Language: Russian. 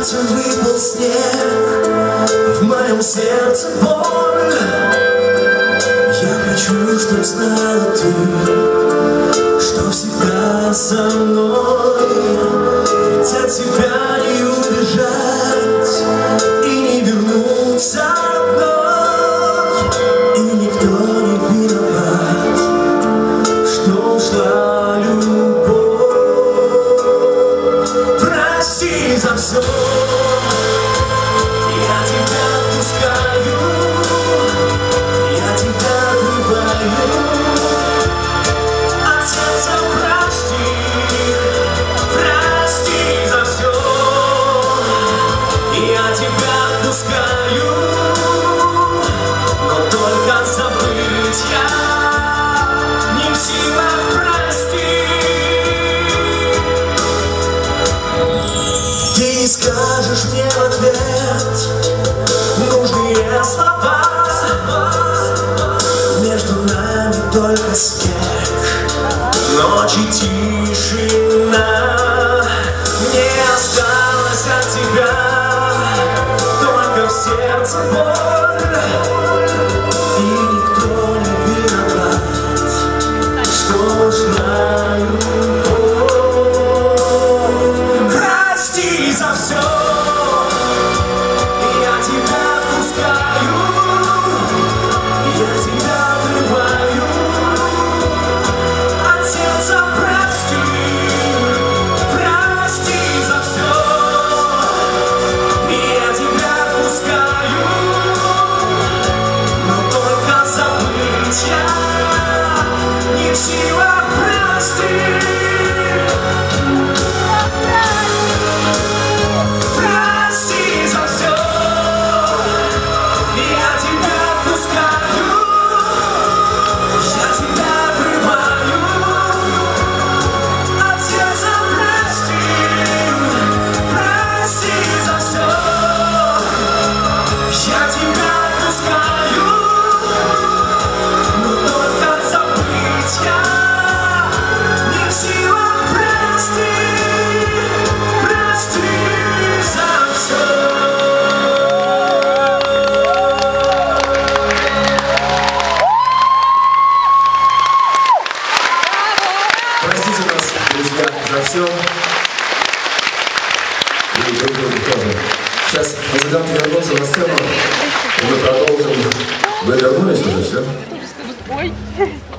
сердце выпал снег, в моем сердце боль. Я хочу, чтоб знала ты, что всегда со мной. Ведь от тебя не убежать и не вернуться вновь. И никто не виноват, что ушла любовь. Прости за все, я тебя отпускаю, я тебя отрываю от сердца. Прости, прости за все, я тебя отпускаю, но только забыть я не в силах. Ты не скажешь мне в ответ нужные слова. Между нами только снег, ночь и тишина. Мне осталось от тебя только в сердце боль. И никто не виноват, что ушла любовь. Прости за все, я тебя отпускаю, я тебя отрываю от сердца. Прости, прости за все, я тебя отпускаю, но только забыть я не в силах. Прости. Простите нас, друзья, за все. И друг другу тоже. Сейчас музыканты вернутся на сцену, и мы продолжим. Вы вернулись уже, все? Ой.